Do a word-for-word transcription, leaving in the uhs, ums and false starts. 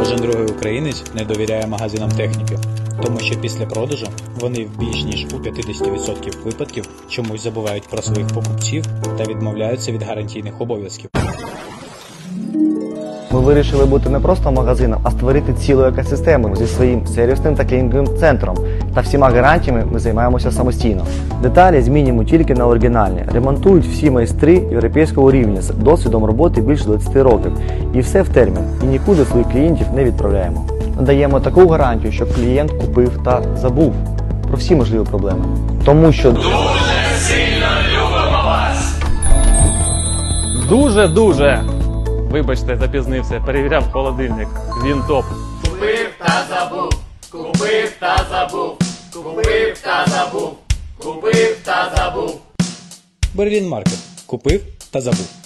Кожен другий українець не довіряє магазинам техніки, тому що після продажу вони в більш ніж у п'ятдесят відсотків випадків чомусь забувають про своїх покупців та відмовляються від гарантійних обов'язків. Ми вирішили бути не просто магазином, а створити цілу екосистему зі своїм сервісним та клінінговим центром. Та всіма гарантіями ми займаємося самостійно. Деталі змінюємо тільки на оригінальні. Ремонтують всі майстри європейського рівня з досвідом роботи більше двадцяти років. І все в термін. І нікуди своїх клієнтів не відправляємо. Надаємо таку гарантію, щоб клієнт купив та забув про всі можливі проблеми. Тому що дуже сильно любимо вас! Дуже-дуже! Вибачте, запізнився, перевіряв холодильник. Він топ. Купив та забув, купив та забув, купив та забув, купив та забув. Берлін Маркет. Купив та забув.